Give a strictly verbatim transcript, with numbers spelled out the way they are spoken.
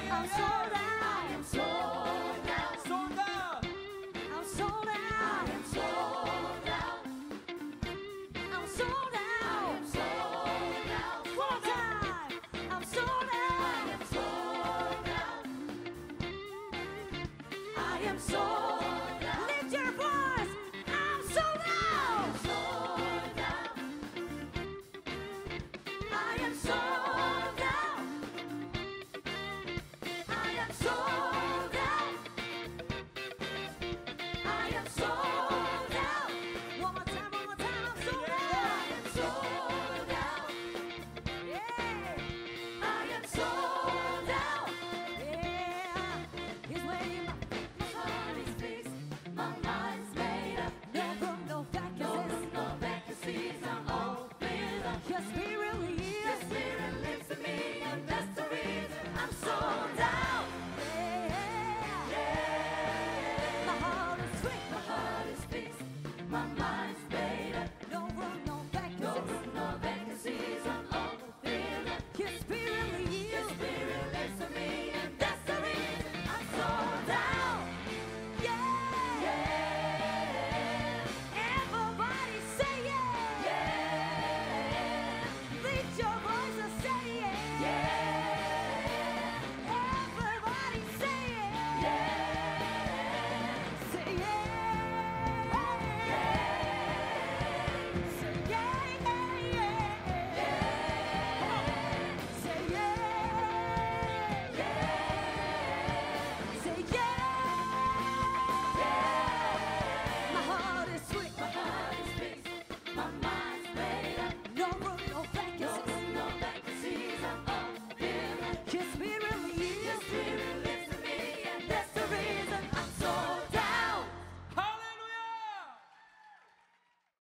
I'm sold out. I am sold out. Sold out. I'm sold I out. am sold out. I'm sold I out. am sold out. One more time. I'm sold I out. am sold out. I am sold out. Lift your voice. I'm sold out. Sold out. I am sold out. I am sold out. I am sold out. One more time. One more time. I'm sold I out. am sold out. Yeah. I am sold out. Yeah. Here's where you My heart is fixed. My mind's made up. no room, no No, vacancies. no vacancies. I'm open up. Your spirit Your lives. spirit lives in me, and that's the reason I'm sold out.